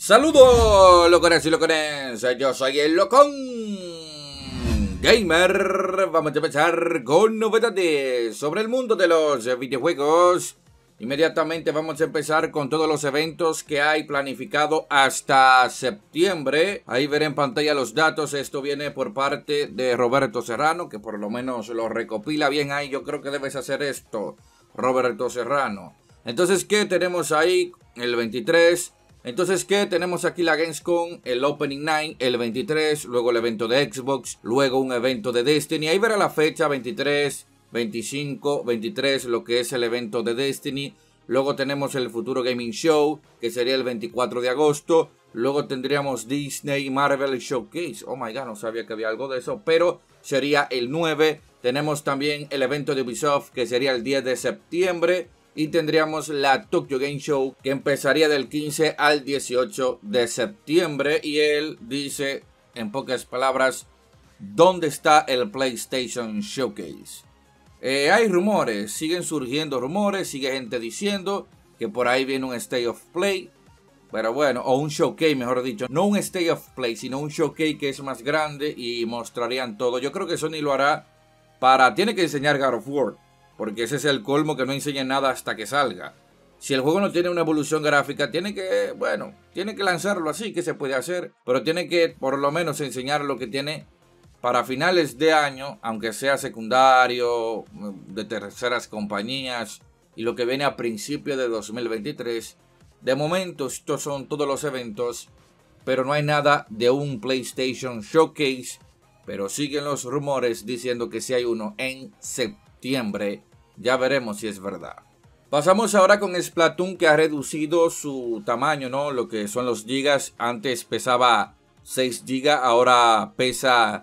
Saludos, locones y locones, yo soy el Locón Gamer. Vamos a empezar con novedades sobre el mundo de los videojuegos. Inmediatamente vamos a empezar con todos los eventos que hay planificado hasta septiembre. Ahí veré en pantalla los datos. Esto viene por parte de Roberto Serrano, que por lo menos lo recopila bien ahí. Yo creo que debes hacer esto, Roberto Serrano. Entonces, ¿qué tenemos ahí? El 23. Entonces, ¿qué? Tenemos aquí la Gamescom, el Opening Night, el 23, luego el evento de Xbox, luego un evento de Destiny. Ahí verá la fecha, 23, 25, 23, lo que es el evento de Destiny. Luego tenemos el Futuro Gaming Show, que sería el 24 de agosto. Luego tendríamos Disney Marvel Showcase. Oh my god, no sabía que había algo de eso, pero sería el 9. Tenemos también el evento de Ubisoft, que sería el 10 de septiembre. Y tendríamos la Tokyo Game Show, que empezaría del 15 al 18 de septiembre. Y él dice, en pocas palabras, ¿dónde está el PlayStation Showcase? Hay rumores, siguen surgiendo rumores, sigue gente diciendo que por ahí viene un State of Play. Pero bueno, o un showcase, mejor dicho. No un State of Play, sino un showcase que es más grande y mostrarían todo. Yo creo que Sony lo hará para... Tiene que enseñar God of War, porque ese es el colmo, que no enseñen nada hasta que salga. Si el juego no tiene una evolución gráfica, tiene que, bueno, tiene que lanzarlo así, que se puede hacer. Pero tiene que por lo menos enseñar lo que tiene para finales de año, aunque sea secundario, de terceras compañías, y lo que viene a principios de 2023. De momento, estos son todos los eventos, pero no hay nada de un PlayStation Showcase. Pero siguen los rumores diciendo que sí hay uno en septiembre. Ya veremos si es verdad. Pasamos ahora con Splatoon, que ha reducido su tamaño, ¿no? Lo que son los gigas. Antes pesaba 6 gigas, ahora pesa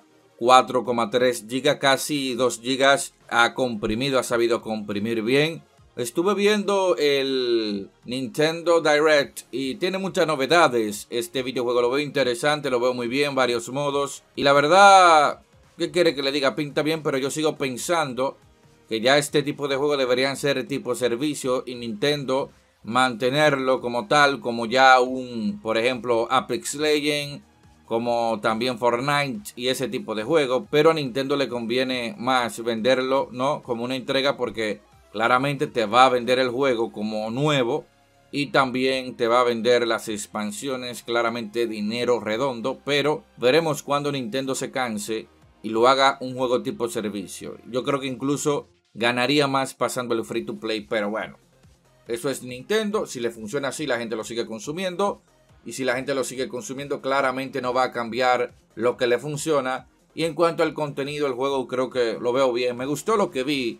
4,3 gigas, casi 2 gigas. Ha comprimido, ha sabido comprimir bien. Estuve viendo el Nintendo Direct y tiene muchas novedades. Este videojuego lo veo interesante, lo veo muy bien, varios modos. Y la verdad, ¿qué quiere que le diga? Pinta bien, pero yo sigo pensando que ya este tipo de juegos deberían ser tipo servicio y Nintendo mantenerlo como tal, como ya un, por ejemplo, Apex Legends, como también Fortnite y ese tipo de juegos. Pero a Nintendo le conviene más venderlo, ¿no? Como una entrega, porque claramente te va a vender el juego como nuevo y también te va a vender las expansiones, claramente dinero redondo. Pero veremos cuando Nintendo se canse y lo haga un juego tipo servicio. Yo creo que incluso ganaría más pasando el free to play, pero bueno, eso es Nintendo. Si le funciona así, la gente lo sigue consumiendo. Y si la gente lo sigue consumiendo, claramente no va a cambiar lo que le funciona. Y en cuanto al contenido, el juego creo que lo veo bien. Me gustó lo que vi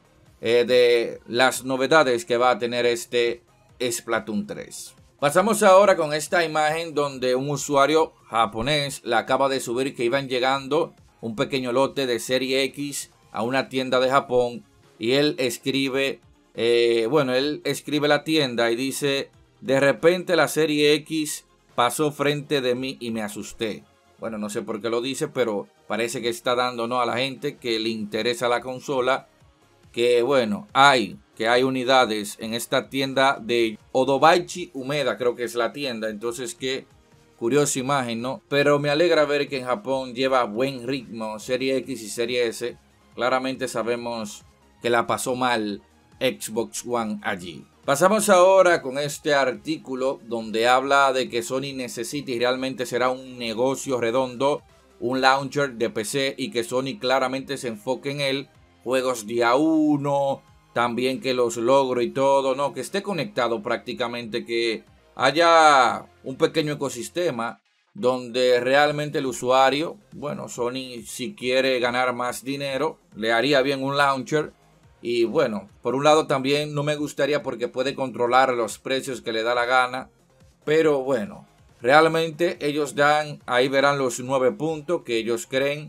de las novedades que va a tener este Splatoon 3. Pasamos ahora con esta imagen donde un usuario japonés la acaba de subir, que iban llegando un pequeño lote de Serie X a una tienda de Japón. Y él escribe, él escribe la tienda y dice: de repente la Serie X pasó frente de mí y me asusté. Bueno, no sé por qué lo dice, pero parece que está dando, ¿no?, a la gente que le interesa la consola. Que bueno, hay unidades en esta tienda de Odobaichi Umeda, creo que es la tienda. Entonces, qué curiosa imagen, ¿no? Pero me alegra ver que en Japón lleva buen ritmo Serie X y Serie S. Claramente sabemos que la pasó mal Xbox One allí. Pasamos ahora con este artículo donde habla de que Sony necesita, y realmente será un negocio redondo, un launcher de PC, y que Sony claramente se enfoque en él. Juegos día 1, también que los logros y todo, ¿no? Que esté conectado prácticamente, que haya un pequeño ecosistema donde realmente el usuario, bueno, Sony, si quiere ganar más dinero, le haría bien un launcher. Y bueno, por un lado también no me gustaría porque puede controlar los precios que le da la gana. Pero bueno, realmente ellos dan, ahí verán los 9 puntos que ellos creen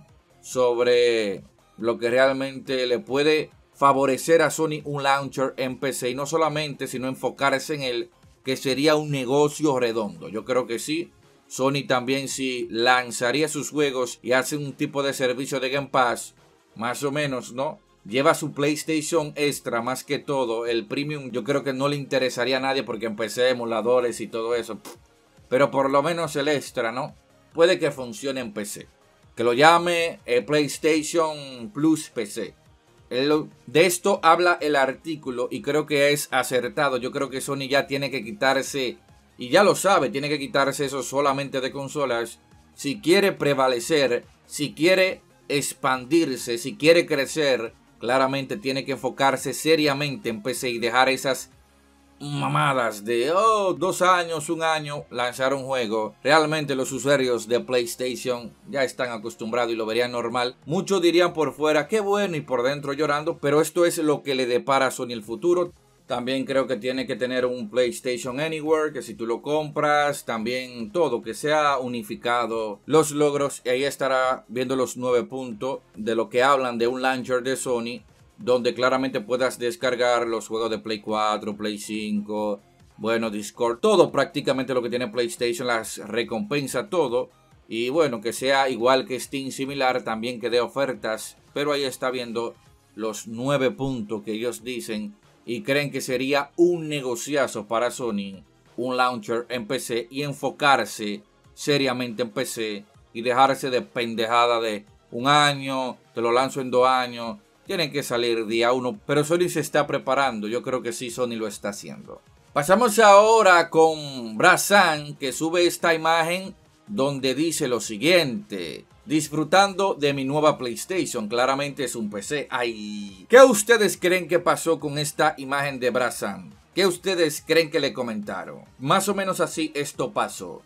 sobre lo que realmente le puede favorecer a Sony un launcher en PC. Y no solamente, sino enfocarse en él, que sería un negocio redondo. Yo creo que sí. Sony también, si lanzaría sus juegos y hace un tipo de servicio de Game Pass, más o menos, ¿no? Lleva su PlayStation Extra más que todo. El Premium yo creo que no le interesaría a nadie, porque en PC, emuladores y todo eso, pero por lo menos el extra, ¿no? Puede que funcione en PC. Que lo llame PlayStation Plus PC. De esto habla el artículo y creo que es acertado. Yo creo que Sony ya tiene que quitarse, y ya lo sabe, tiene que quitarse eso solamente de consolas. Si quiere prevalecer, si quiere expandirse, si quiere crecer, claramente tiene que enfocarse seriamente en PC y dejar esas mamadas de 2 años, 1 año lanzar un juego. Realmente los usuarios de PlayStation ya están acostumbrados y lo verían normal. Muchos dirían por fuera qué bueno y por dentro llorando, pero esto es lo que le depara a Sony el futuro. También creo que tiene que tener un PlayStation Anywhere, que si tú lo compras, también todo, que sea unificado los logros. Y ahí estará viendo los 9 puntos de lo que hablan de un launcher de Sony, donde claramente puedas descargar los juegos de Play 4, Play 5, bueno, Discord, todo prácticamente lo que tiene PlayStation, las recompensa, todo. Y bueno, que sea igual que Steam, similar, también que dé ofertas. Pero ahí está viendo los 9 puntos que ellos dicen y creen que sería un negociazo para Sony, un launcher en PC y enfocarse seriamente en PC y dejarse de pendejada de 1 año, te lo lanzo en 2 años. Tienen que salir día 1, pero Sony se está preparando. Yo creo que sí, Sony lo está haciendo. Pasamos ahora con Brazan, que sube esta imagen donde dice lo siguiente: disfrutando de mi nueva PlayStation. Claramente es un PC. Ay, ¿qué ustedes creen que pasó con esta imagen de Brazan? ¿Qué ustedes creen que le comentaron? Más o menos así esto pasó.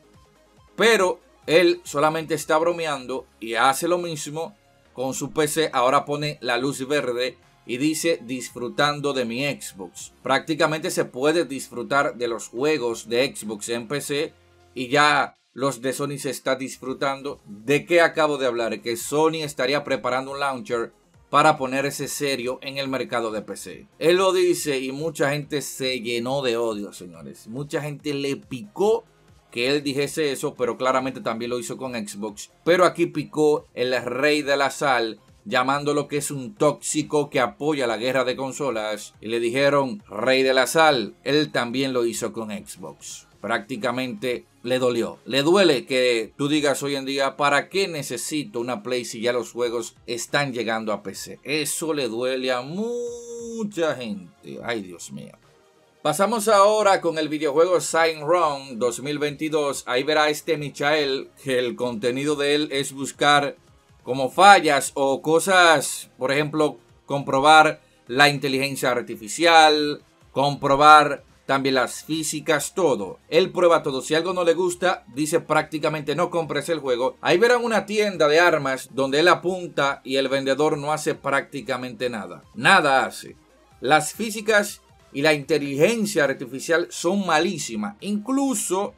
Pero él solamente está bromeando y hace lo mismo con su PC. Ahora pone la luz verde y dice disfrutando de mi Xbox. Prácticamente se puede disfrutar de los juegos de Xbox en PC y ya los de Sony se está disfrutando. ¿De qué acabo de hablar? Que Sony estaría preparando un launcher para ponerse serio en el mercado de PC. Él lo dice y mucha gente se llenó de odio, señores. Mucha gente le picó que él dijese eso, pero claramente también lo hizo con Xbox. Pero aquí picó el rey de la sal, llamándolo que es un tóxico que apoya la guerra de consolas. Y le dijeron, rey de la sal, él también lo hizo con Xbox. Prácticamente le dolió. Le duele que tú digas hoy en día, ¿para qué necesito una Play si ya los juegos están llegando a PC? Eso le duele a mucha gente. Ay, Dios mío. Pasamos ahora con el videojuego Sign Wrong 2022. Ahí verá Michael que el contenido de él es buscar como fallas o cosas, por ejemplo, comprobar la inteligencia artificial, comprobar también las físicas, todo. Él prueba todo. Si algo no le gusta, dice prácticamente no compres el juego. Ahí verán una tienda de armas donde él apunta y el vendedor no hace prácticamente nada. Nada hace. Las físicas y la inteligencia artificial son malísimas. Incluso,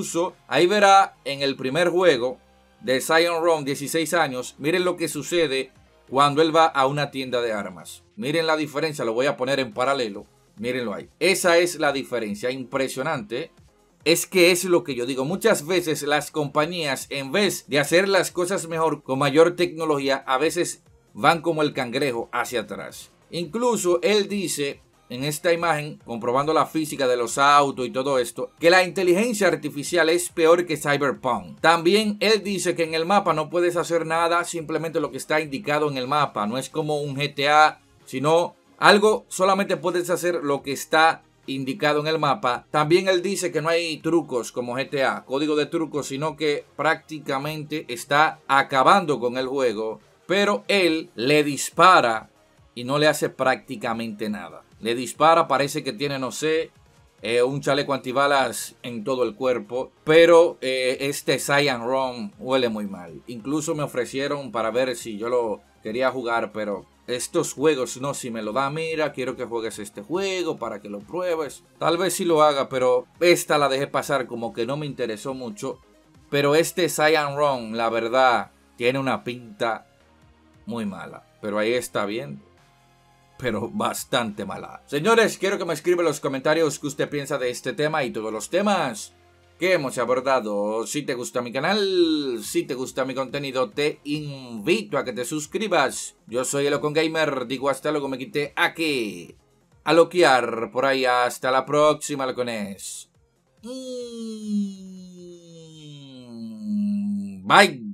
ahí verá en el primer juego de Sign Wrong, 16 años. Miren lo que sucede cuando él va a una tienda de armas. Miren la diferencia, lo voy a poner en paralelo. Mírenlo ahí. Esa es la diferencia, impresionante. Es que es lo que yo digo. Muchas veces las compañías, en vez de hacer las cosas mejor, con mayor tecnología, a veces van como el cangrejo hacia atrás. Incluso él dice en esta imagen, comprobando la física de los autos y todo esto, que la inteligencia artificial es peor que Cyberpunk. También él dice que en el mapa no puedes hacer nada, simplemente lo que está indicado en el mapa. No es como un GTA, sino algo, solamente puedes hacer lo que está indicado en el mapa. También él dice que no hay trucos como GTA, código de trucos, sino que prácticamente está acabando con el juego. Pero él le dispara y no le hace prácticamente nada. Le dispara, parece que tiene, no sé, un chaleco antibalas en todo el cuerpo. Pero este Cyan Wrong huele muy mal. Incluso me ofrecieron para ver si yo lo quería jugar, pero estos juegos, no, si me lo da, mira, quiero que juegues este juego para que lo pruebes. Tal vez sí lo haga, pero esta la dejé pasar, como que no me interesó mucho. Pero este Cyan Wrong, la verdad, tiene una pinta muy mala. Pero ahí está bien, pero bastante mala. Señores, quiero que me escriban en los comentarios qué usted piensa de este tema y todos los temas que hemos abordado. Si te gusta mi canal, si te gusta mi contenido, te invito a que te suscribas. Yo soy el Ocon Gamer, digo hasta luego, me quité aquí a loquear por ahí. Hasta la próxima, locones. Bye.